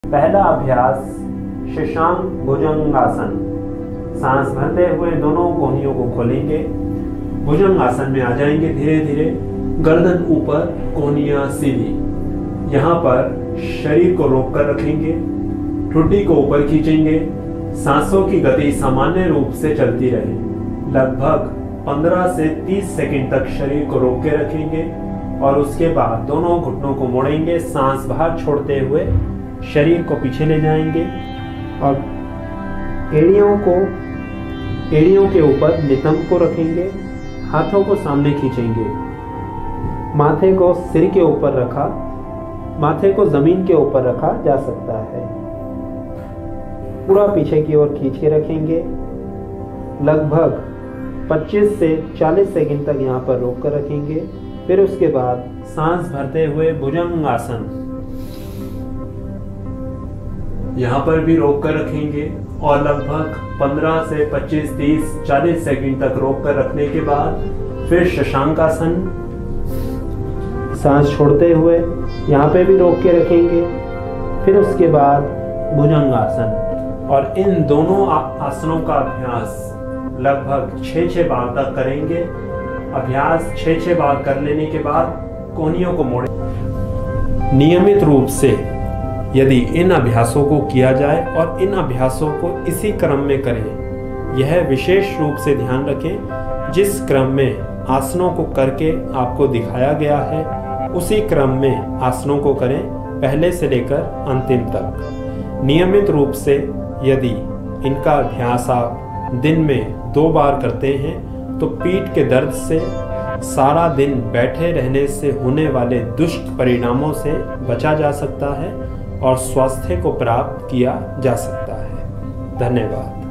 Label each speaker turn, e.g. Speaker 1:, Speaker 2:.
Speaker 1: पहला अभ्यास शशांक भुजंगासन। सांस भरते हुए दोनों कोहनियों को खोलेंगे, भुजंगासन में आ जाएंगे। धीरे धीरे गर्दन ऊपर, कोहनियां सीधी। यहाँ पर शरीर को रोक कर रखेंगे, ठुड्डी को ऊपर खींचेंगे। सांसों की गति सामान्य रूप से चलती रहे। लगभग 15 से 30 सेकंड तक शरीर को रोक के रखेंगे और उसके बाद दोनों घुटनों को मोड़ेंगे। सांस बाहर छोड़ते हुए शरीर को पीछे ले जाएंगे और एड़ियों के ऊपर नितंब को रखेंगे। हाथों को सामने खींचेंगे। माथे को सिर के ऊपर रखा, माथे को जमीन के ऊपर रखा जा सकता है। पूरा पीछे की ओर खींच के रखेंगे। लगभग 25 से 40 सेकंड तक यहाँ पर रोक कर रखेंगे। फिर उसके बाद सांस भरते हुए भुजंगासन, यहाँ पर भी रोक कर रखेंगे और लगभग 15 से 25, 30, 40 सेकंड तक रोक कर रखने के बाद फिर शशांकासन, सांस छोड़ते हुए यहाँ पे भी रोक के रखेंगे। फिर उसके बाद भुजंगासन। और इन दोनों आसनों का अभ्यास लगभग 6 बार तक करेंगे। अभ्यास 6 बार कर लेने के बाद कोहनियों को मोड़ें। नियमित रूप से यदि इन अभ्यासों को किया जाए और इन अभ्यासों को इसी क्रम में करें, यह विशेष रूप से ध्यान रखें जिस क्रम में आसनों को करके आपको दिखाया गया है उसी क्रम में आसनों को करें, पहले से लेकर अंतिम तक। नियमित रूप से यदि इनका अभ्यास आप दिन में 2 बार करते हैं तो पीठ के दर्द से, सारा दिन बैठे रहने से होने वाले दुष्ट परिणामों से बचा जा सकता है और स्वास्थ्य को प्राप्त किया जा सकता है। धन्यवाद।